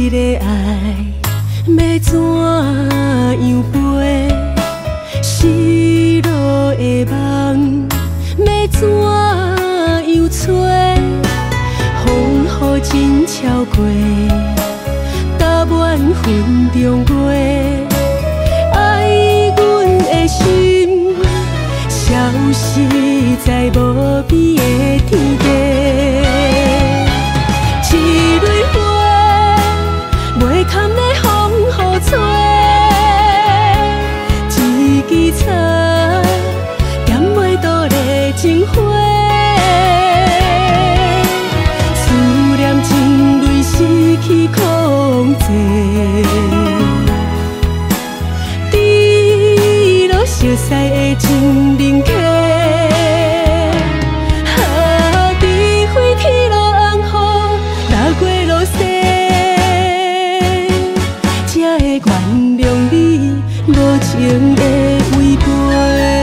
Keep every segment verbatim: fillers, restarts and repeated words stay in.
个爱要怎样飞？失落的梦要怎样找？风雨真超过，答案云中月。爱阮的心，消失在无边的天地。一蕊花，袂堪的风雨吹。一支草，点袂倒的情花。思念情泪失去控制。滴落熟悉的情人客。原谅你无情的违背。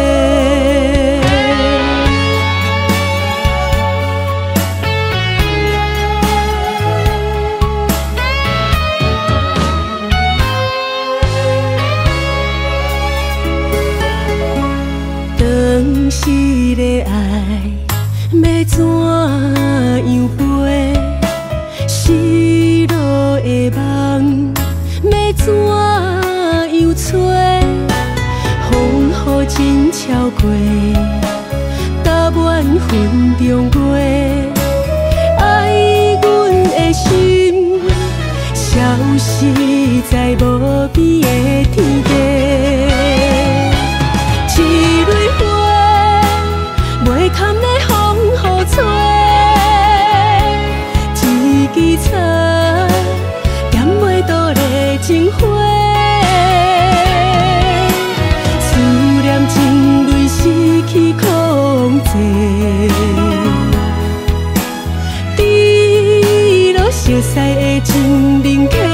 当时的爱要怎样飞？失落的梦要怎样找？风雨真超过，答案云中月。爱阮的心，消失在无边的天地。一蕊花，袂堪的风雨吹。一支草，点袂倒的情花。思念情泪失去控制。滴落熟悉的情人客。